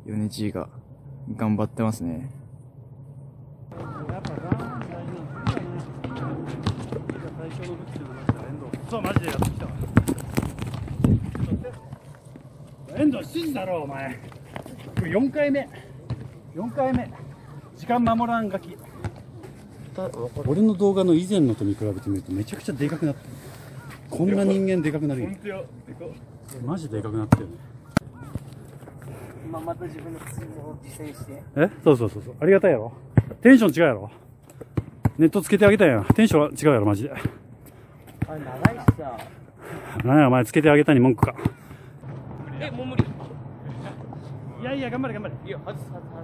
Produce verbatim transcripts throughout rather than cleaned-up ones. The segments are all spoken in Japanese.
米Gが頑張ってますね。 そうマジでやってきたわ。遠藤しちじだろお前。これよんかいめよんかいめ時間守らんガキ。俺の動画の以前のと見比べてみるとめちゃくちゃでかくなってる。こんな人間でかくなるよ。マジでかくなってるね。 今また自分の薬を実践して。 えそうそうそうそう、ありがたいやろ。テンション違うやろ。ネットつけてあげたいやん。テンション違うやろマジで。 あれ長いしさ。 なんやお前つけてあげたに文句か。 えもう無理。 いやいや頑張れ頑張れ。 いや外す外す外す。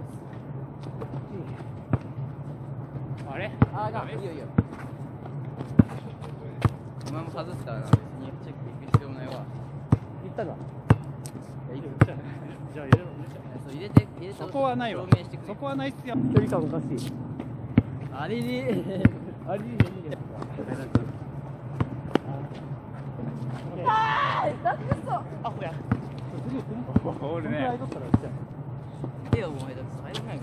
あれああがいいよいいよ。お前も外すからな。別にチェック行く必要もないわ。言ったか。いやいいよ。 じゃあ入れろ。 そう入れて入れて。 そこはないわ。 証明してくれ。 そこはないっすよ。 距離感おかしい。あれれあれれれれ。ああ、だってそう。アホや。 俺ね。 いやもう入らないから。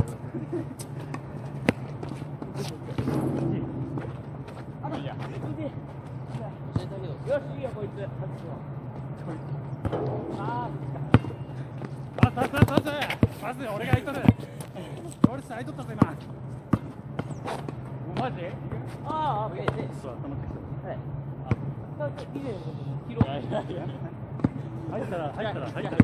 あいや。よしいいよこいつ。ああ、パスパスパスパス俺が空いとる。俺空いとったぞ今。マジ？ ああ、オッケー。 そう頭ってきた。 はい。あ、以前のいやいやいや。入ったら入ったら入ったら。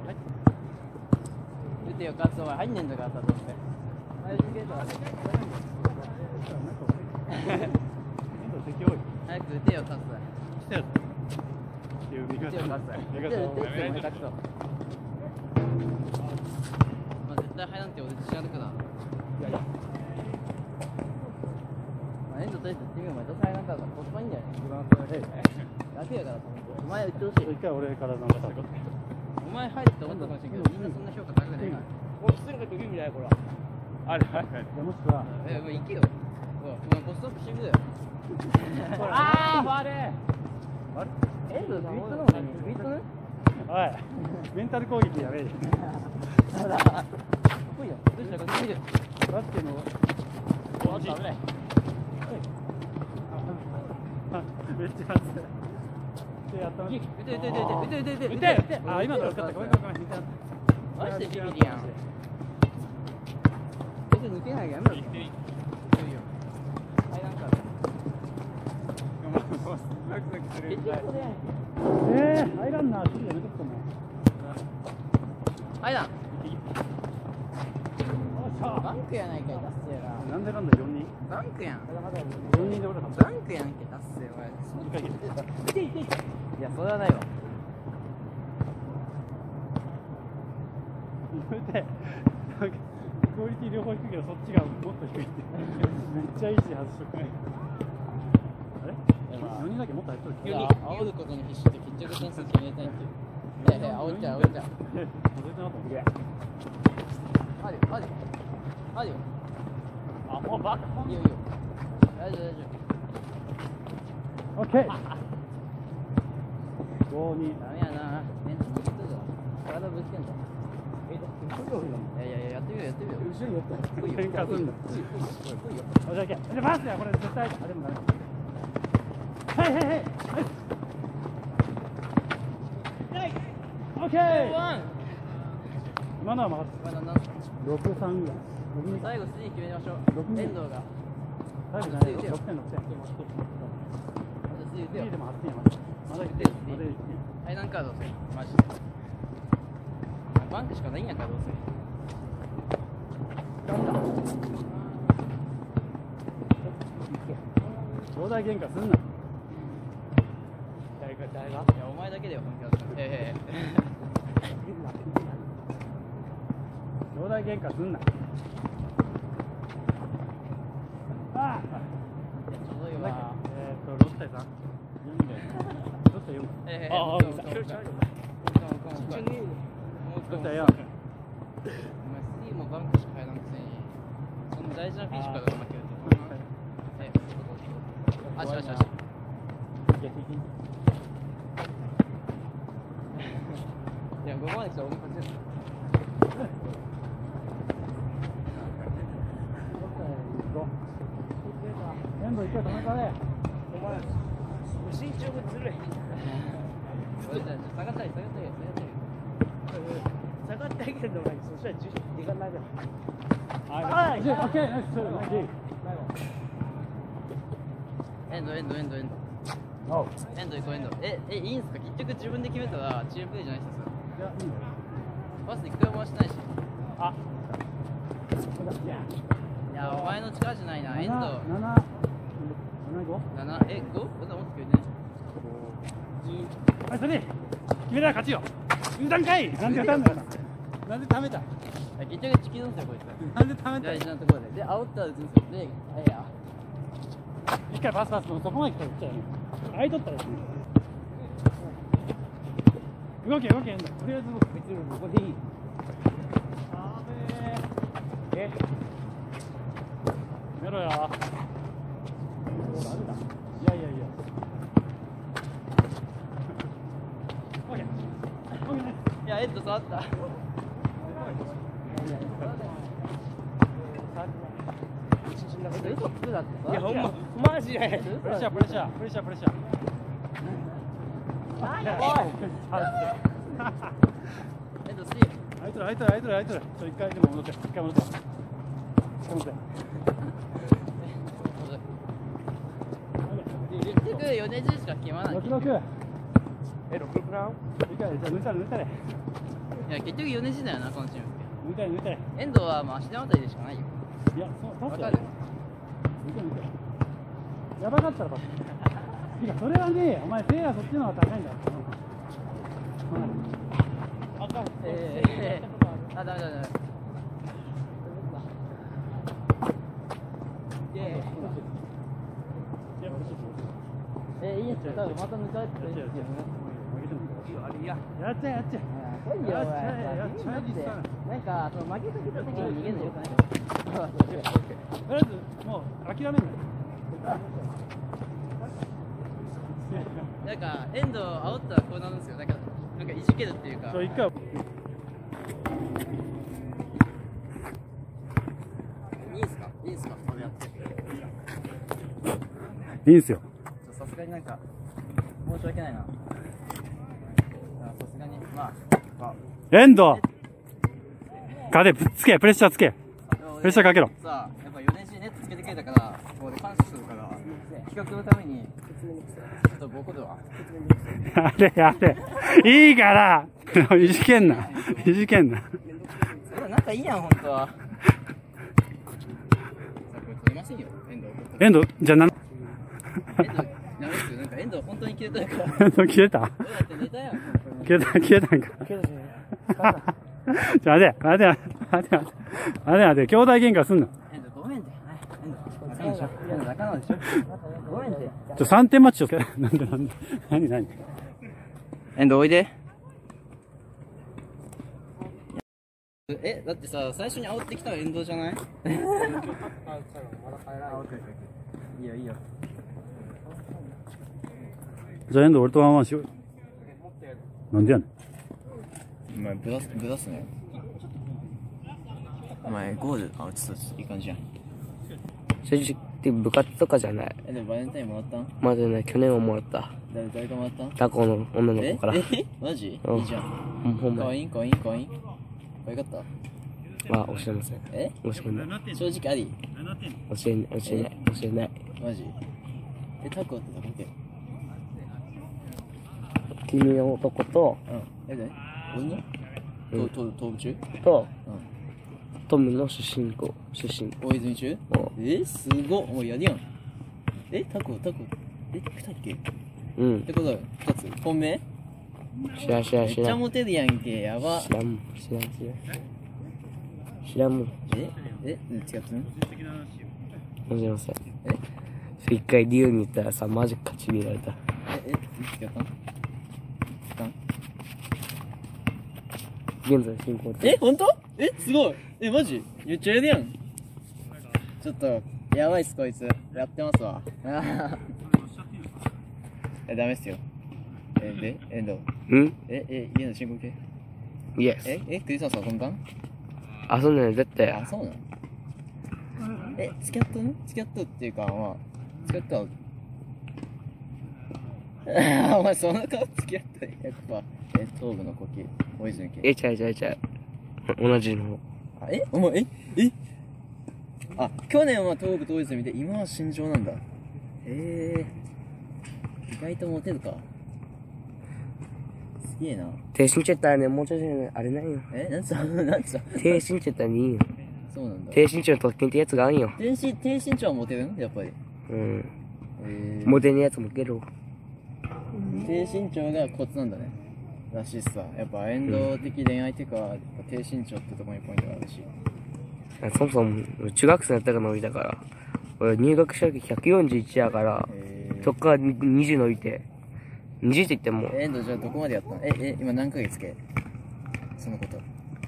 言ってよカツお前入んねんだからさどうせ。早くゲートだ。早く打てよカツ。 来たよ。 打てよカツ。打てよカツ。まあ絶対入らんって俺自信あるから。いやいや。まあエンドとりあえず打ってみようお前どうせ入らんからコスパいいんだよね。一番それで。楽やからお前打ってほしい。 一回俺からなんかさ。 お前入るって思ったかもしれんけどみんなそんな評価高くないから。俺普通にこうやって見ないこれ。 あれはいはい。もしくは。 えもう行けよ。お前ポストアップしてくれよ。ああファール。エンドビートなのにビートね。 おいメンタル攻撃やべえ。 そうだ。来いよ。どうしたか来いよ。 バスケの。 おっと危ない。 めっちゃ熱い。やった。打て打て打て打て打て打て打て打て。あ今のよかった。ごめんごめんごめん。 マジでビビリやん。全然抜けないやめろ。いいよ。入らんから。 えー、入らんな。ちょっとやめとくかも。 入らん。バンクやないかい達成が。 なんでなんだよんにん。 バンクやん。 よにんで俺らバンクやんけ達成は。いやそれはないわ。 でなんかクオリティ両方低いけどそっちがもっと低いってめっちゃいいし外しとくね。あれよにんだけもっと入っとる。 急に煽ることに必死で決着点数決めたいっていう。いやいや煽っちゃう煽っちゃう。あるよあるよあるよ。 あもうバカ。 いいよいいよ。大丈夫大丈夫。オッケー。ごに。 ダメやな。メンタル握っとるぞ。体ぶつけんぞ。いやいやいややってみようやってみよう。後ろに寄った。 喧嘩すんだ。 来いよ。 オッケー。じゃあパスやこれ絶対。あでもダメ。はいはいはい。オッケー。今のはま今のろくさんぐらい。 最後スリー決めましょう。遠藤が。 最後じゃないよ。ろくてんろくてん。 スリー打てよ。 でもはちてんやまだ。まだいってる。まだいってる。 はいなんかどうせマジで。バンクしかないんやからどうせ。 兄弟喧嘩すんな。 誰が誰が？いやお前だけだよ本気出すの。ええ。 兄弟喧嘩すんな。ああ。 ちょうどいいわ。 えっとろくたいさん。よんだよ。ろくたいよん。 ええ。 ああ。 もう一回もう一回もう一回。 ろくたいよん。 お前スリーもバンクしか入らんくせにその大事なフィッシュから負けるって。ええ。あしあしあし。いやここまで来たら俺勝ちです。 だね。 お前身長がずるい。 下がったり下がったり下がったり下がってあげるのがいい。そしたら重心でかないじゃん。 あ、オッケー、ナイス。 エンドエンドエンドエンドおう。 エンド行こうエンド。ええいいんすか？結局自分で決めたらチームプレーじゃないっすよ。 いや、いいんだよ。 パス一回も回してないし。 あ、 いやお前の力じゃないな。エンド七、七、五。 七え五？五だもっとくれね。 はい、それ。決めたら勝ちよ。中段かい。なんでたんだよ。なんでためた。 結局チキるんですよこいつ。 なんでためた。 大事なところで。で煽ったら打つんですよ。で、あいや。 一回パスパスのそこまで来たら来ちゃうよ。空いとったらですね。動け動けんだ。とりあえず僕別にここでいい。あべえ。え。やめろよ。ダメだ。いやいやいや。オッケー。オッケーね。 いやエンド触った。嘘つくだってさ。 いやほんまマジで。 プレッシャープレッシャープレッシャープレッシャー。 エンドスリー。 あいつらあいつらあいつらあいつら。ちょ一回でも戻って一回戻って。一回戻って。 結局米印しか決まない。 六六。 え、ロックブラウン？ 抜いたれ、じゃあ抜いたれ抜いたれ。 いや結局米印だよなこのチーム。 抜いたれ抜いたれ。 エンドはまあ足手またりでしかないよ。 いや、そう、 わかる。 パスや。抜いて抜いて。やばかったらパス。いや、それはね、お前、せいやそっちの方が高いんだよ。あかん。 ええー。あ、ダメダメダメ。イェーイ。え、いいっすよ。多分また抜かれてる。 やっちゃえやっちゃえ。 いいよ、 やっちゃえやっちゃえ実際。 なんか、その負けた時に逃げるのよくない。 とりあえず、もう諦めんなよ。 なんか、エンド煽ったらこうなるんですよ。なんか、なんかいじけるっていうか。 そう、一回。 いいんすかいいんすかこれやって。 いいんすよ。 さすがになんか、申し訳ないな。さすがに、まあ、まあ。 エンドガデぶっつけ、プレッシャーつけ。プレッシャーかけろ。 さあ、やっぱよねんしネットつけてくれたから、ここで感謝するから、企画のために、ちょっと僕では。 あれあれ。いいからいじけんな。いじけんな。 仲いいやん、ほんとは。取れませんよ、エンド。 エンド、じゃあなん、 エンド、ダメですよ。なんかエンド本当に切れたから。 エンド消えただってネタやん。 消えた、消えたんか。じゃあ、待て、待て、待て、待て、待て、待て、兄弟喧嘩すんな。 エンドごめんって。エンド、仲間でしょ。エンド仲間でしょ。ごめんって。 ちょ、さんてんマッチをけ、なんでなんで、なになに。 エンドおいで。え、だってさ、最初に煽ってきたらエンドじゃない？いいよいいよ。 じゃあエンド俺とワンワンしようよ。なんでやねん。 お前ブラス、ブラスね。お前ゴール、あ、打つ打つ、いい感じじゃん。 正直部活とかじゃない。 え、でもバレンタインもらったん？ まだね、去年はもらった。 誰、誰がもらったん？ タコの女のえ子から。 えマジ？ うんいいじゃん。 ほんまかわいいかわいいかわいい。かわいかった？ は教えません。 え教えない。 正直あり？ 教えない。教えない。教えない。 マジ？え、タコってどこって？ 君の男と、 うん。え、で俺の？ うんと、と、東部中？ と、 うん。 トムの出身校、出身。 大泉中？ おえ、すごっ。もうやるやん。え、タコ、タコ。え、来たっけ？っうん。 てことは、二つ。本命？ 知らん知らんめっちゃ知らん。 モテるやんけ。やば。 知らんもん。知らん知らん。知らんもん。 ええうん、違ったの？ 教えません。 え一回理由に言ったらさ、マジ勝ちに入れられた。 え、え、違ったの？違ったの？ 現在進行中。 え、ほんと？え、すごい。え、マジ？めっちゃやるやん。ちょっと、やばいっす、こいつ。やってますわ。え、ダメっすよ。え、で、エンド。 うんえ、え、家の進行形？ イエス。 え、え、クリスマス遊んだん？ あ、そうね、絶対。 あ、そうなの？え、付き合ったの？付き合ったっていうか、まあ、 使ったお前その顔つきやったやっぱえ東部の呼吸大泉家え、ちゃうちゃうちゃう。同じの。 あえお前ええあ去年は東部と大泉で今は新庄なんだへえ意外とモテるかすげえな低身長やったらね、もうちょいね、あれなんよ。 えなんつったなんつった低身長やったらいいよ。 そうなんだ低身長の特権ってやつがあんよ。 低身低身長はモテるんやっぱりうん。 へえモテねえやつもいける。 低身長がコツなんだねらしいっすわやっぱ遠藤的恋愛っていうかやっぱ低身長ってところにポイントがあるしそもそも、中学生だったから伸びたから。俺入学した時ひゃくよんじゅういちやから、 へえそっからにじゅう伸びて、にじゅうって言っても、 遠藤じゃあどこまでやったのええ今何ヶ月けそのこと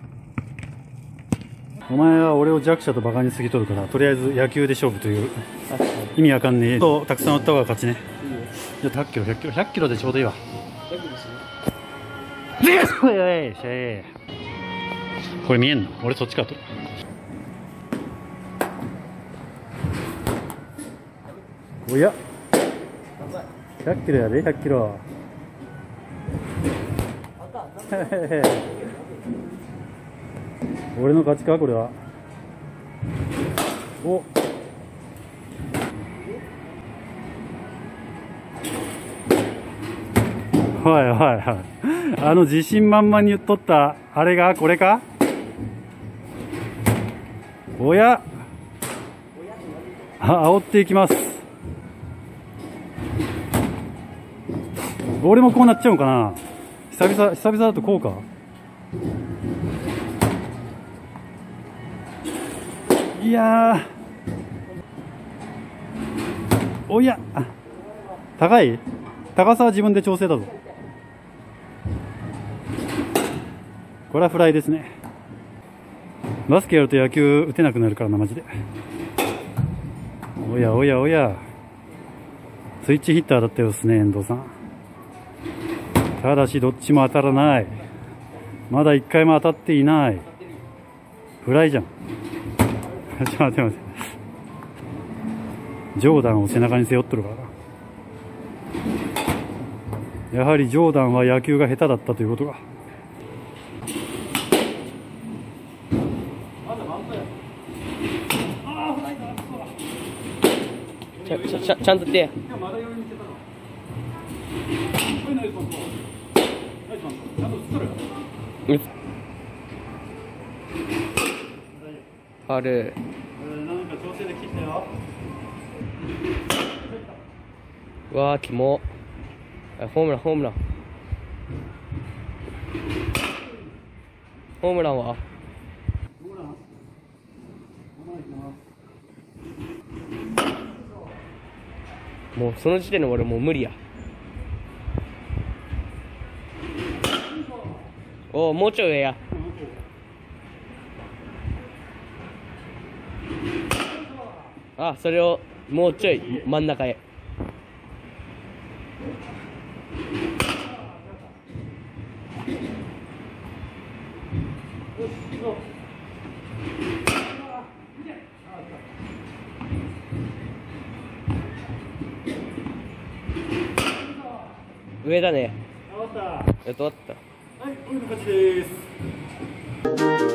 お前は俺を弱者とバカにすぎとるからとりあえず野球で勝負という意味わかんねえとたくさん打った方が勝ちねじゃあひゃっキロひゃっキロひゃっキロでちょうどいいわこれ見えんの俺そっちかとおやひゃっキロやでひゃっキロ俺の勝ちかこれはおはいはいはいあの自信満々に言っとったあれがこれかおやあ煽っていきます俺もこうなっちゃうんかな久々久々だとこうかいやーおや高い高さは自分で調整だぞこれはフライですねバスケやると野球打てなくなるからなマジでおやおやおやスイッチヒッターだったようですね遠藤さんただしどっちも当たらないまだ一回も当たっていないフライじゃんちょっと待って待ってジョーダンを背中に背負っとるからやはりジョーダンは野球が下手だったということがちゃちゃちゃちゃんと手ある何か調整できたようわーキモあホームランホームランホームランはもうその時点で俺もう無理やおおもうちょい上やあそれをもうちょい真ん中へ上だね。やっと終わった。 はい、こういう感じです。